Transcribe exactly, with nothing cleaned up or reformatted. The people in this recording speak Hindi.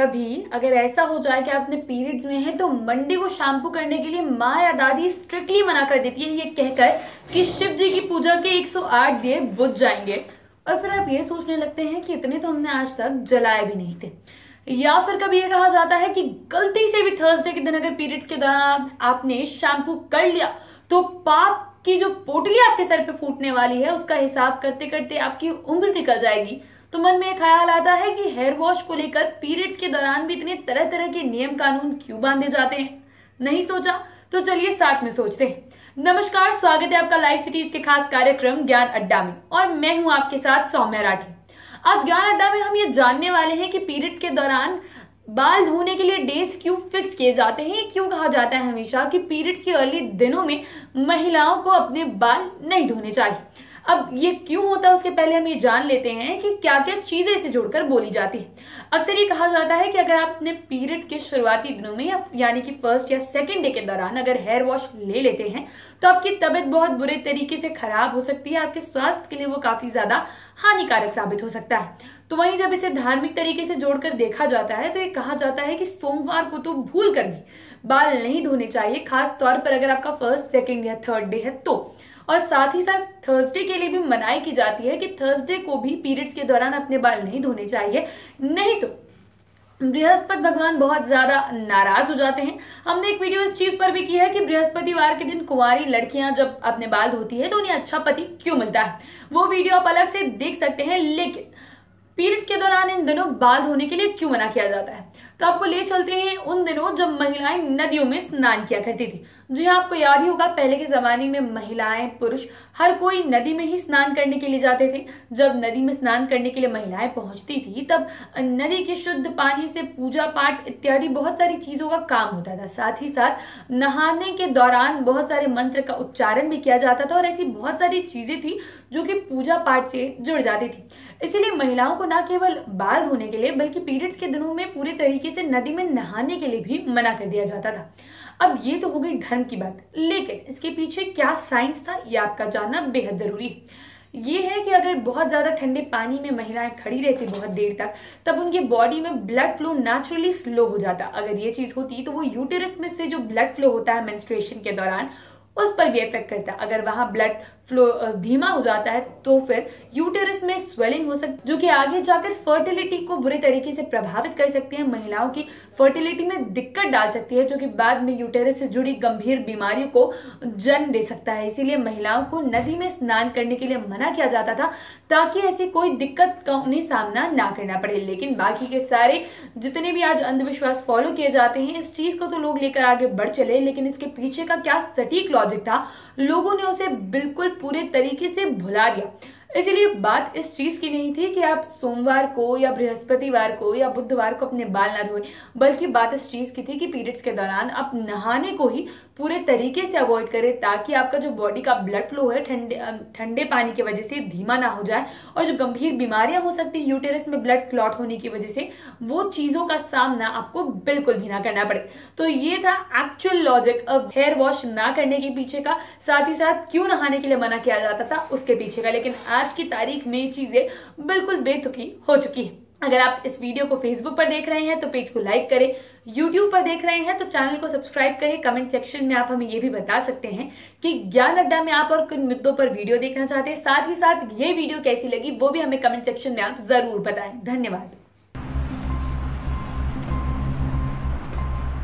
कभी अगर ऐसा हो जाए कि आप अपने पीरियड्स में हैं तो मंडे को शैम्पू करने के लिए माँ या दादी स्ट्रिक्टली मना कर देती है ये कहकर कि शिव जी की पूजा के एक सौ आठ दिए बुझ जाएंगे, और फिर आप ये सोचने लगते हैं कि इतने तो हमने आज तक जलाए भी नहीं थे। या फिर कभी ये कहा जाता है कि गलती से भी थर्सडे के दिन अगर पीरियड्स के दौरान आपने शैम्पू कर लिया तो पाप की जो पोटली आपके सर पे फूटने वाली है उसका हिसाब करते करते आपकी उम्र निकल जाएगी। तो मन में ख्याल आता है कि हेयर वॉश को लेकर पीरियड्स के दौरान भी इतने तरह तरह के नियम कानून क्यों बांधे जाते हैं? नहीं सोचा? तो चलिए साथ में सोचते हैं। नमस्कार, स्वागत है आपका लाइव सिटीज के खास कार्यक्रम ज्ञान अड्डा में, और मैं हूं आपके साथ सौम्या राठी। आज ज्ञान अड्डा में हम ये जानने वाले हैं कि पीरियड्स के दौरान बाल धोने के लिए डेज क्यों फिक्स किए जाते हैं। क्यों कहा जाता है हमेशा कि पीरियड्स के अर्ली दिनों में महिलाओं को अपने बाल नहीं धोने चाहिए। अब ये क्यों होता है उसके पहले हम ये जान लेते हैं कि क्या क्या चीजें इसे जोड़कर बोली जाती है। अक्सर ये कहा जाता है कि अगर आप अपने पीरियड्स के शुरुआती दिनों में या यानी कि फर्स्ट या सेकंड डे के दौरान अगर हेयर वॉश ले लेते हैं तो आपकी तबीयत बहुत बुरे तरीके से खराब हो सकती है, आपके स्वास्थ्य के लिए वो काफी ज्यादा हानिकारक साबित हो सकता है। तो वहीं जब इसे धार्मिक तरीके से जोड़कर देखा जाता है तो ये कहा जाता है कि सोमवार को तो भूल कर भी बाल नहीं धोने चाहिए, खास तौर पर अगर आपका फर्स्ट सेकेंड या थर्ड डे है तो। और साथ ही साथ थर्सडे के लिए भी मनाही की जाती है कि थर्सडे को भी पीरियड्स के दौरान अपने बाल नहीं धोने चाहिए, नहीं तो बृहस्पति भगवान बहुत ज्यादा नाराज हो जाते हैं। हमने एक वीडियो इस चीज पर भी की है कि बृहस्पतिवार के दिन कुंवारी लड़कियां जब अपने बाल धोती है तो उन्हें अच्छा पति क्यों मिलता है, वो वीडियो आप अलग से देख सकते हैं। लेकिन पीरियड्स के दौरान इन दिनों बाल धोने के लिए क्यों मना किया जाता है, तो आपको ले चलते हैं उन दिनों जब महिलाएं नदियों में स्नान किया करती थी। जी हाँ, आपको याद ही होगा पहले के जमाने में महिलाएं पुरुष हर कोई नदी में ही स्नान करने के लिए जाते थे। जब नदी में स्नान करने के लिए महिलाएं पहुंचती थी तब नदी के शुद्ध पानी से पूजा पाठ इत्यादि बहुत सारी चीजों का काम होता था। साथ ही साथ नहाने के दौरान बहुत सारे मंत्र का उच्चारण भी किया जाता था और ऐसी बहुत सारी चीजें थी जो कि पूजा पाठ से जुड़ जाती थी। इसीलिए महिलाओं को न केवल बाल धोने के लिए बल्कि पीरियड्स के दिनों में पूरे तरीके से नदी में नहाने के लिए भी मना कर दिया जाता था। अब ये तो हो गई धर्म की बात, लेकिन इसके पीछे क्या साइंस था ये आपका जानना बेहद जरूरी है। ये है कि अगर बहुत ज्यादा ठंडे पानी में महिलाएं खड़ी रहती बहुत देर तक तब उनके बॉडी में ब्लड फ्लो नेचुरली स्लो हो जाता। अगर ये चीज होती तो वो यूटेरस में से जो ब्लड फ्लो होता है मेंस्ट्रुएशन के दौरान उस पर भी इफेक्ट करता है। अगर वहां ब्लड फ्लो धीमा हो जाता है तो फिर यूटेरस में स्वेलिंग हो सकती जो कि आगे जाकर फर्टिलिटी को बुरे तरीके से प्रभावित कर सकती है, महिलाओं की फर्टिलिटी में दिक्कत डाल सकती है, जो कि बाद में यूटेरस से जुड़ी गंभीर बीमारियों को जन्म दे सकता है। इसीलिए महिलाओं को नदी में स्नान करने के लिए मना किया जाता था ताकि ऐसी कोई दिक्कत का उन्हें सामना ना करना पड़े। लेकिन बाकी के सारे जितने भी आज अंधविश्वास फॉलो किए जाते हैं इस चीज को तो लोग लेकर आगे बढ़ चले, लेकिन इसके पीछे का क्या सटीक लॉजिक था लोगों ने उसे बिल्कुल पूरे तरीके से भुला दिया। इसीलिए बात इस चीज की नहीं थी कि आप सोमवार को या बृहस्पतिवार को या बुधवार को अपने बाल ना धोएं, बल्कि बात इस चीज की थी कि पीरियड्स के दौरान आप नहाने को ही पूरे तरीके से अवॉइड करें ताकि आपका जो बॉडी का ब्लड फ्लो है ठंडे ठंडे पानी की वजह से धीमा ना हो जाए और जो गंभीर बीमारियां हो सकती है यूटेरस में ब्लड क्लॉट होने की वजह से वो चीजों का सामना आपको बिल्कुल भी ना करना पड़े। तो ये था एक्चुअल लॉजिक अब हेयर वॉश ना करने के पीछे का, साथ ही साथ क्यों नहाने के लिए मना किया जाता था उसके पीछे का। लेकिन आज की तारीख में ये चीजें बिल्कुल बेतुकी हो चुकी है। अगर आप इस वीडियो को फेसबुक पर देख रहे हैं तो पेज को लाइक करें, यूट्यूब पर देख रहे हैं तो चैनल को सब्सक्राइब करें। कमेंट सेक्शन में आप हमें ये भी बता सकते हैं कि ज्ञान अड्डा में आप और किन मुद्दों पर वीडियो देखना चाहते हैं। साथ ही साथ ये वीडियो कैसी लगी वो भी हमें कमेंट सेक्शन में आप जरूर बताएं। धन्यवाद।